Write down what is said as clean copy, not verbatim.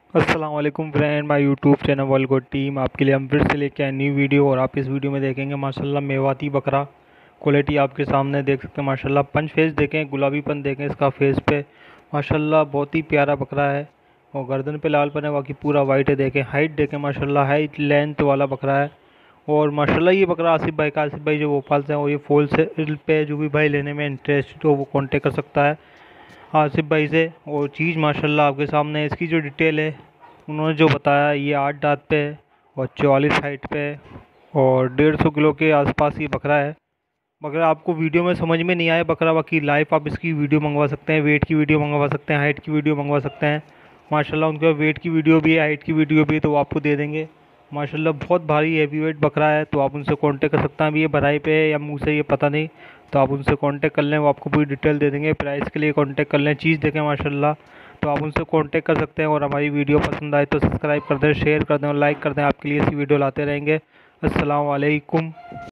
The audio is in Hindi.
अस्सलाम वालेकुम friend, my YouTube channel world good team आपके लिए हम फिर से लेके आए न्यू वीडियो। और आप इस वीडियो में देखेंगे माशाल्लाह मेवाती बकरा। क्वालिटी आपके सामने देख सकते हैं माशाल्लाह। पंच फेस देखें, गुलाबीपन देखें इसका फेस पे माशाल्लाह, बहुत ही प्यारा बकरा है। और गर्दन पे लालपन है, बाकी पूरा वाइट है। देखें हाइट देखें माशाल्लाह, हाइट लेंथ वाला बकरा है। और माशाल्लाह ये बकरा आसिफ भाई का, आसिफ भाई जो वो पालते हैं, वो ये फोल सेल पे जो भी भाई लेने में इंटरेस्ट हो वो कॉन्टेक्ट कर सकता है आसिफ भाई से। और चीज़ माशाल्लाह आपके सामने है। इसकी जो डिटेल है उन्होंने जो बताया, ये 8 दांत पे है और 44 हाइट पे है और 150 किलो के आसपास ये बकरा है। मगर आपको वीडियो में समझ में नहीं आया बकरा, बाकी लाइव आप इसकी वीडियो मंगवा सकते हैं, वेट की वीडियो मंगवा सकते हैं, हाइट की वीडियो मंगवा सकते हैं। माशाल्लाह उनके पास वेट की वीडियो भी है, हाइट की वीडियो भी है, तो वो आपको दे देंगे। माशाल्लाह बहुत भारी हैवी वेट बकरा है, तो आप उनसे कांटेक्ट कर सकते हैं। अभी ये भराई पे है या मुंह से ये पता नहीं, तो आप उनसे कांटेक्ट कर लें, वो आपको पूरी डिटेल दे देंगे। प्राइस के लिए कांटेक्ट कर लें, चीज़ देखें माशाल्लाह, तो आप उनसे कांटेक्ट कर सकते हैं। और हमारी वीडियो पसंद आए तो सब्सक्राइब कर दें, शेयर कर दें और लाइक कर दें। आपके लिए ऐसी वीडियो लाते रहेंगे। अस्सलाम वालेकुम।